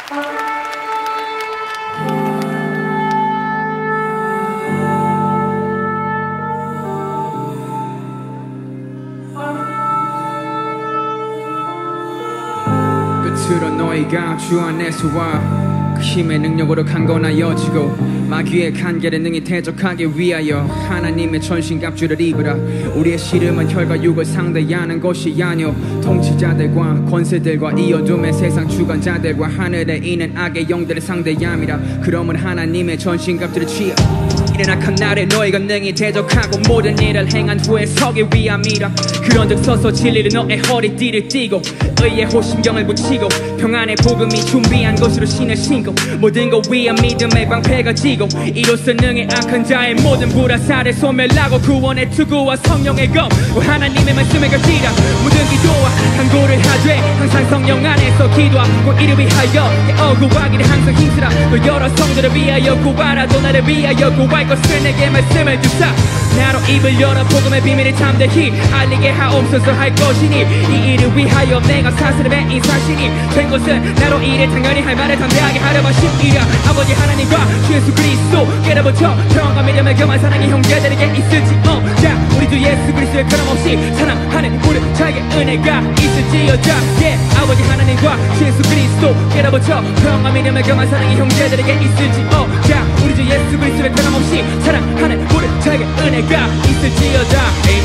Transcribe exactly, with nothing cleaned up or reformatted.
끝으로 너희가 주 안에서 와 그 힘의 능력으로 강건하여지고 마귀의 간결에 능히 대적하기 위하여 하나님의 전신갑주를 입으라. 우리의 씨름은 혈과 육을 상대하는 것이 아니오 통치자들과 권세들과 이 어둠의 세상 주관자들과 하늘에 있는 악의 영들을 상대함이라. 그러므로 하나님의 전신갑주를 취하 이른 악한 날에 너희가 능히 대적하고 모든 일을 행한 후에 서기 위함이라. 그런즉 서서 진리를 너의 허리띠를 띠고 의의 호심경을 붙이고 평안의 복음이 준비한 것으로 신을 신고 모든 것 위한 믿음의 방패가 지고 이로써 능히 악한 자의 모든 불화살을 소멸하고 구원의 투구와 성령의 검 하나님의 말씀을 가지라. 모든 기도와 간구를 하되 항상 성령 안에서 기도하고 이를 위하여 깨어구하기를 항상 힘쓰라. 또 여러 성들을 위하여 구하라. 또 나를 위하여 구할 것을 내게 말씀을 주사. 나로 입을 열어 복음의 비밀을 담대히 알리게 하옵소서 할 것이니 이 일을 위하여 내가 사슬의 이 사신이 된 것은 나로 이를 당연히 할 말을 담대하게 하려 하심이라. 아버지 하나님과 주 예수 그리스도 깨달아부터 평안과 믿음을 겸한 사랑의 형제들에게 있을지어. 자 우리 주 예수 그리스도의 변함없이 사랑하는 우리 자에게 은혜가 있을지어다. 예 아버지 하나님과 주 예수 그리스도 깨달아부터 평안과 믿음을 겸한 사랑의 형제들에게 있을지어. 자 우리 주 예수 그리스도의 변함없이 사랑하는 우리 자에게 은혜가 있을지어다.